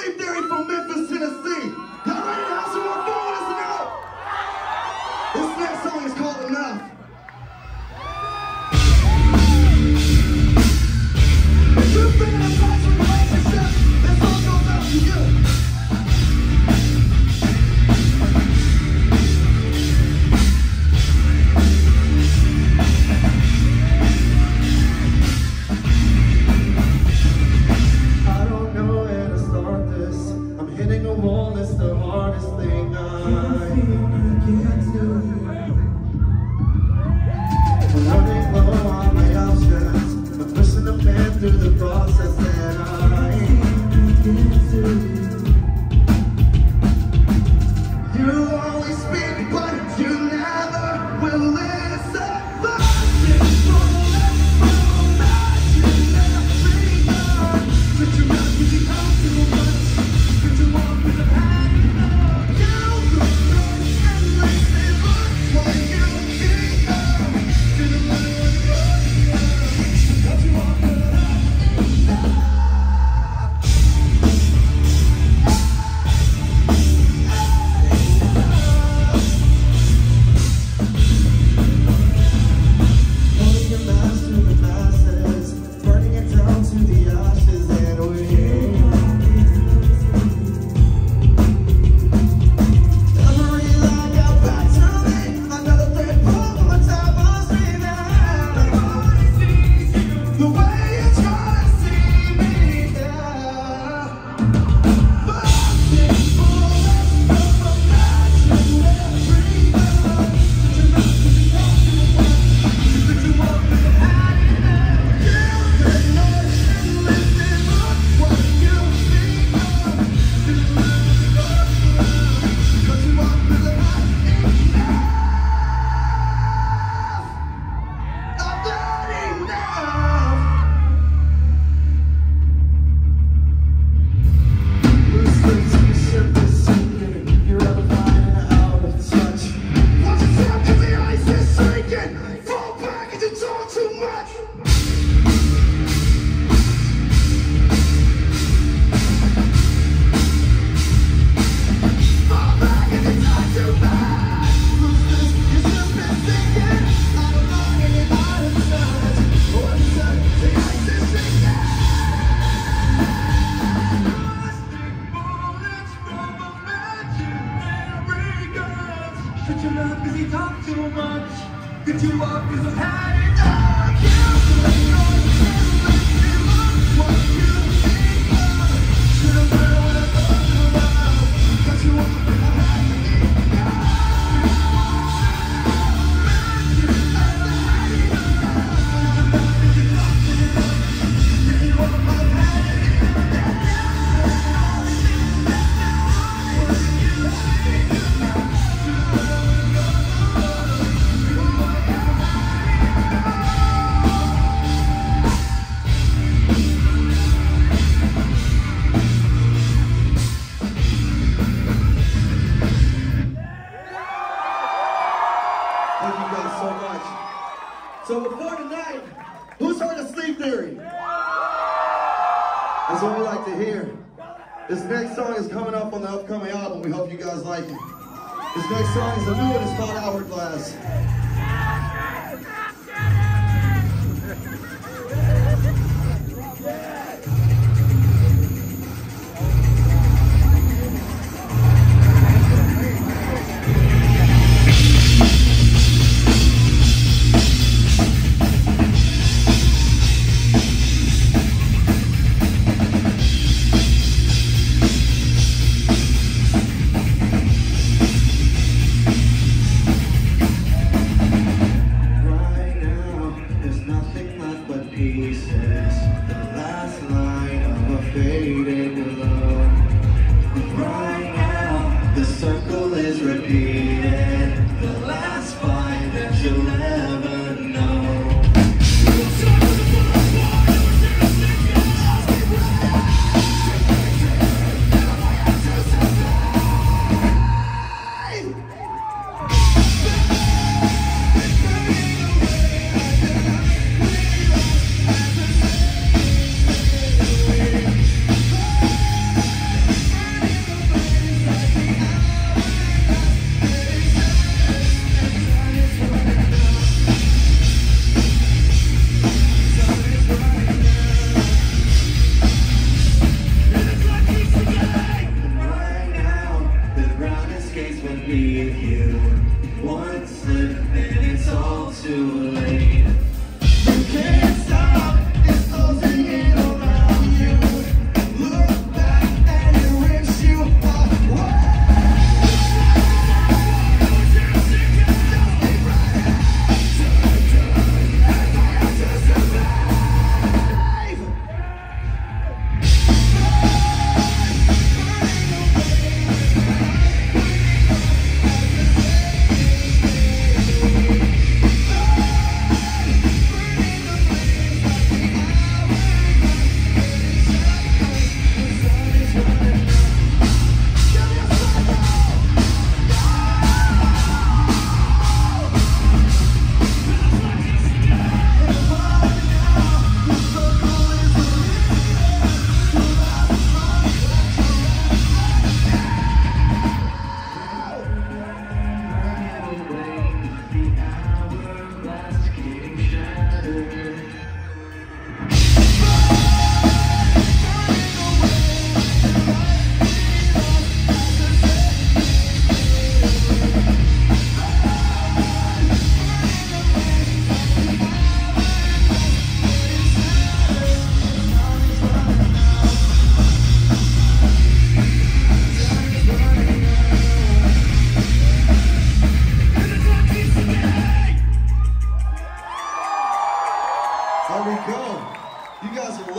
Sleep Theory from Memphis, Tennessee. Y'all ready to have some more fun with us now? This next song is called Enough. If you've been in a toxic relationship, this song goes out to you. Through the process that I get through. You always speak, but you never will listen. Could you not be out too much? Could you walk with a hand in love? You could go and listen, but what you think of? Didn't matter what you could. Don't you walk with a could you walk with a hand in love? You could go and listen, what you think of. Should've heard what I thought about. Got you walk with a hand in love. So before tonight, who's heard of Sleep Theory? That's what we like to hear. This next song is coming up on the upcoming album. We hope you guys like it. This next song is a new one. It's called Hourglass.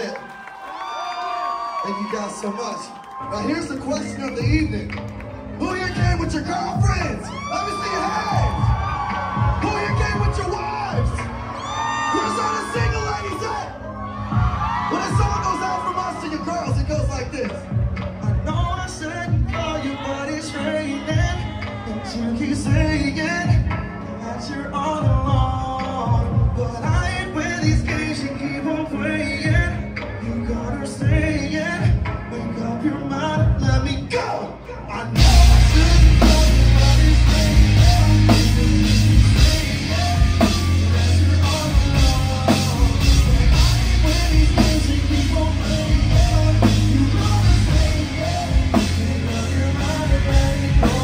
lit. Thank you guys so much. Now here's the question of the evening. Who here came with your girlfriends? Let me see your hands. Who here came with your wives? Where's all the single ladies at? When a song goes out from us to your girls, it goes like this. I know I said call you, but it's raining. And you keep saying that you're all alone. But I ain't with these games you keep on playing. You gotta stay in. Make up your mind and let me go. I know I shouldn't go, but it's raining. That you're all alone. But I ain't with these games you keep on playing. You gotta stay in. Make up your mind and let me go.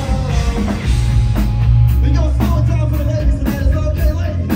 We gonna slow it down for the ladies tonight. It's okay, ladies.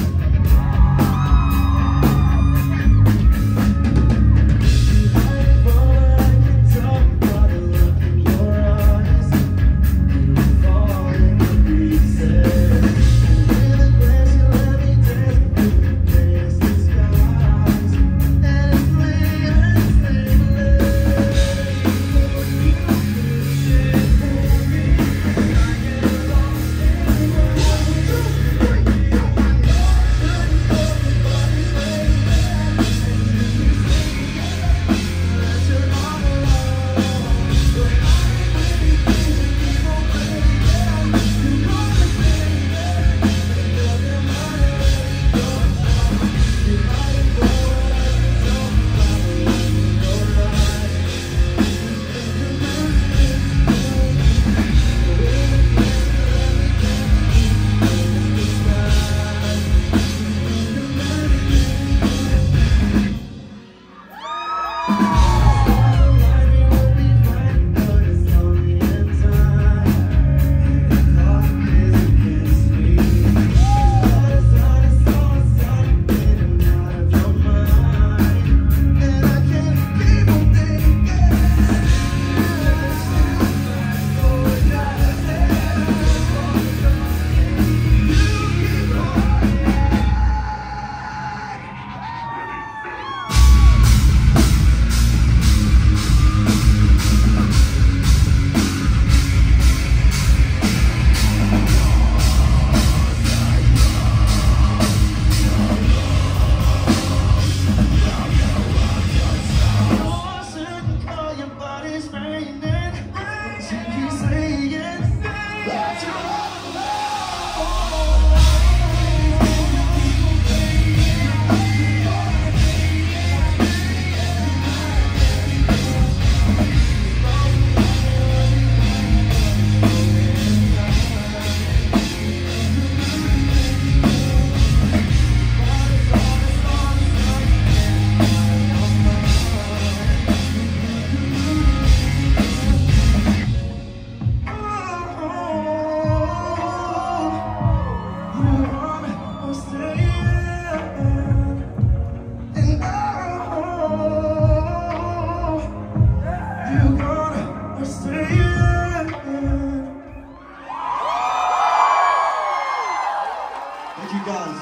Thank you guys.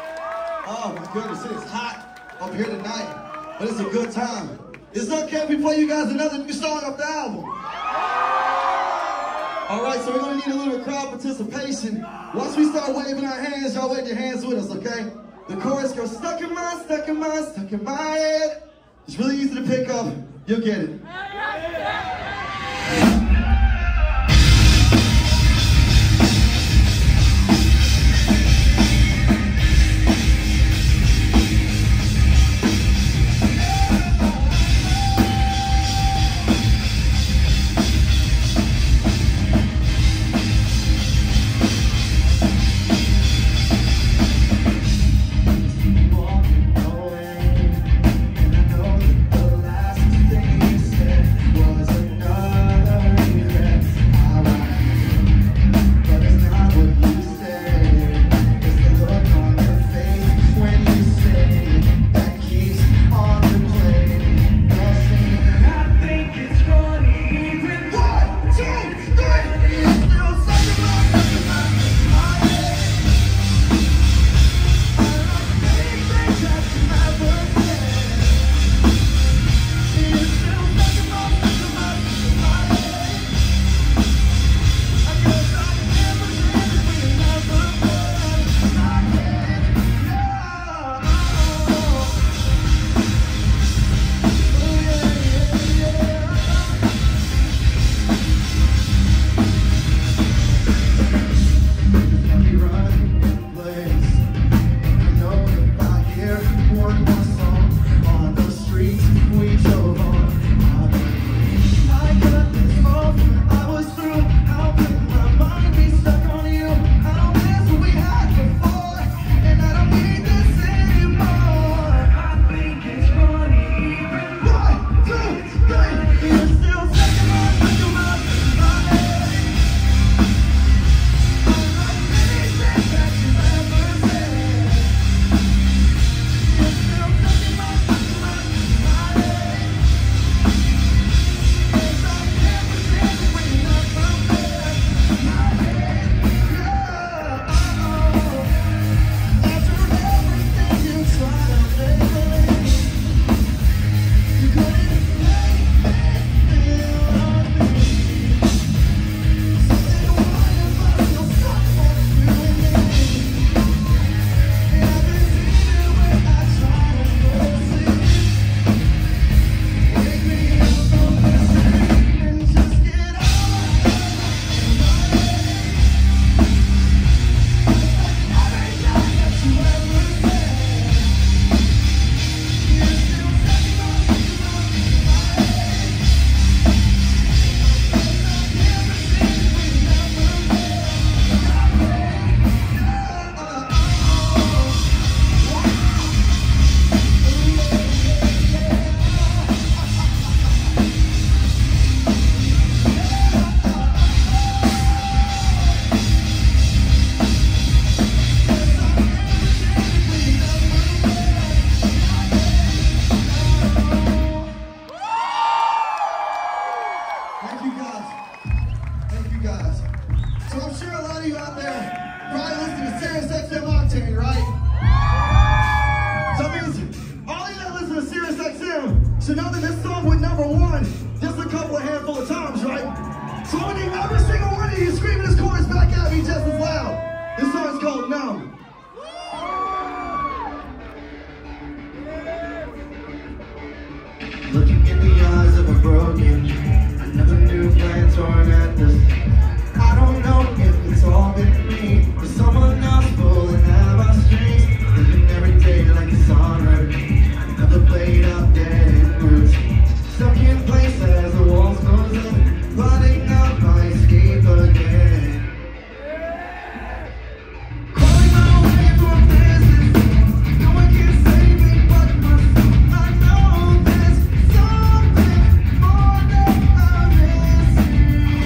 Oh my goodness, it is hot up here tonight, but it's a good time. Is it okay if we play you guys another new song off the album? All right, so we're gonna need a little crowd participation. Once we start waving our hands, y'all wave your hands with us, okay? The chorus goes, stuck in my, stuck in my, stuck in my head. It's really easy to pick up. You'll get it. Walking away, and I know that the last thing you said been with number one just a couple of handful of times, right? So I need every single one of you screaming this chorus back at me just as loud. This song's called Numb. Looking in the eyes of a broken, I never knew plans torn at this. I don't know if it's all been me or someone else pulling at my strings. Living every day like it's alright. Never played out dead words. Stuck in place as the walls close in, plotting out my escape again. Crawling my way from prison, no one can save me but myself. I know there's something more that I'm missing.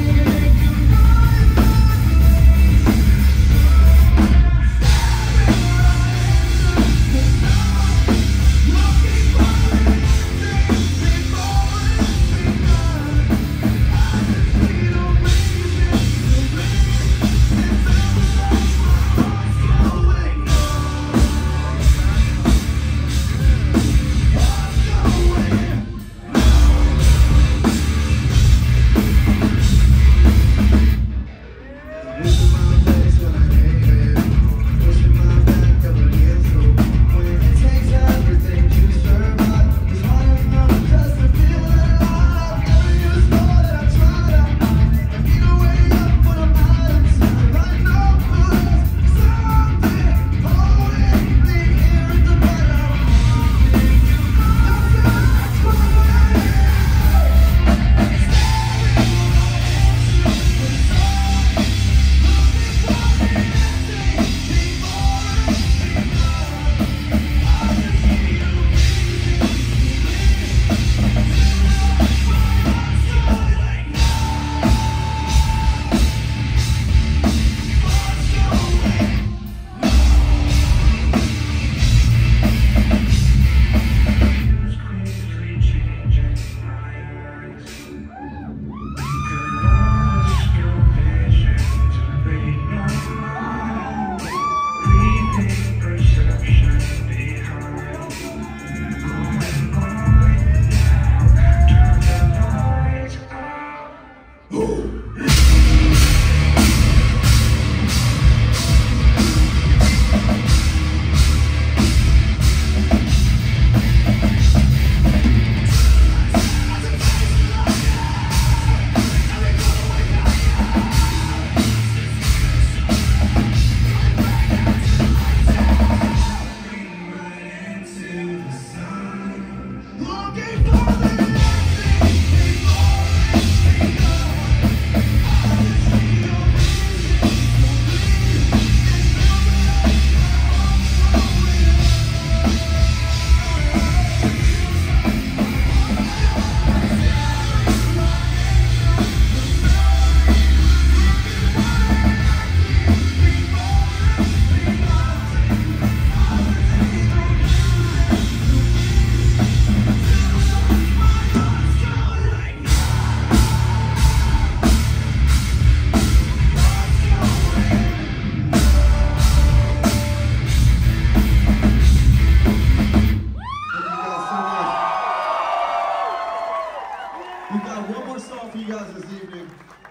We've got one more song for you guys this evening.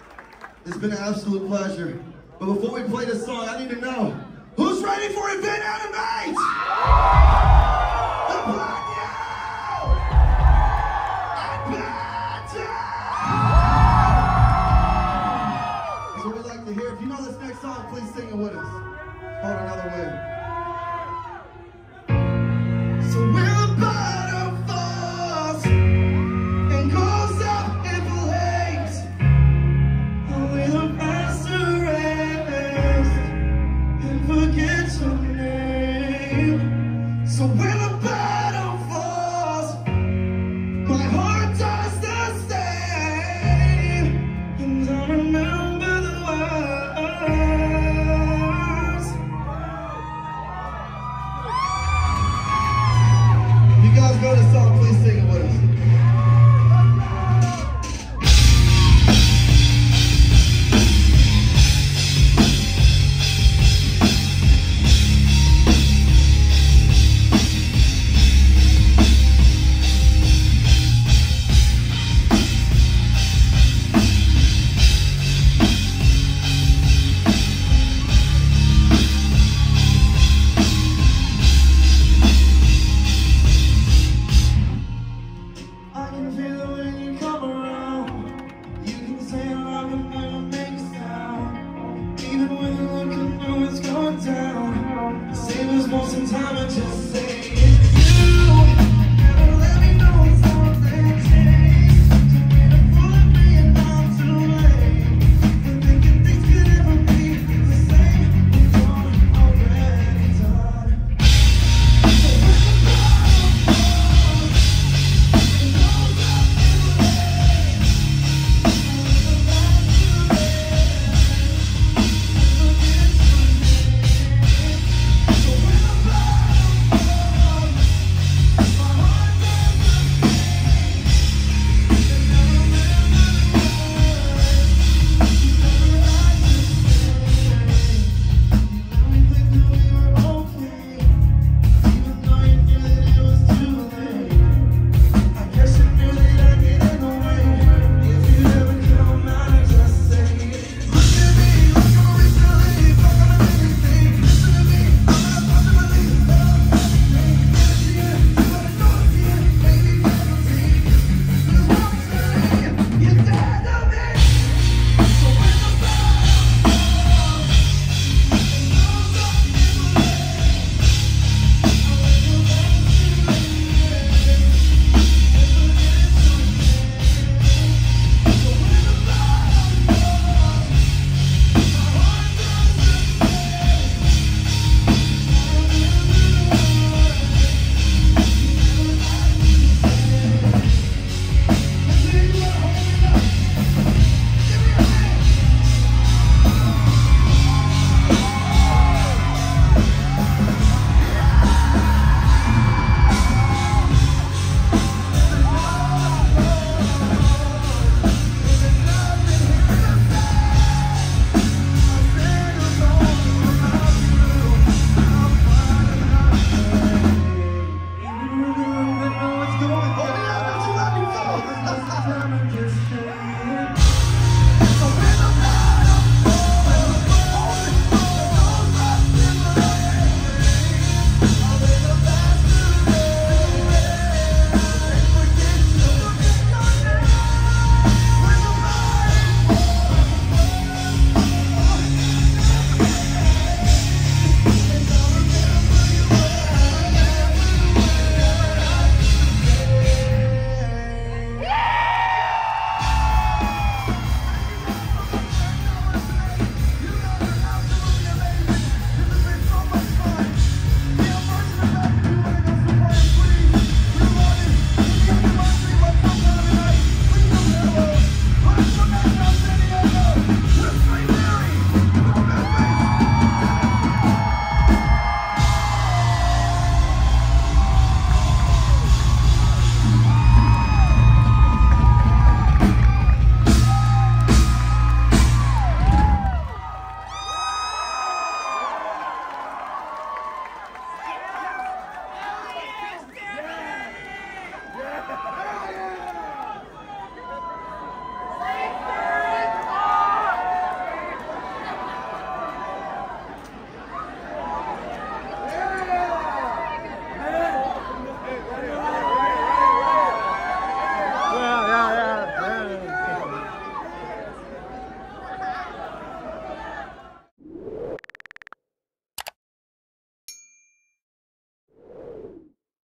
It's been an absolute pleasure. But before we play this song, I need to know, who's ready for Event Animate? The Black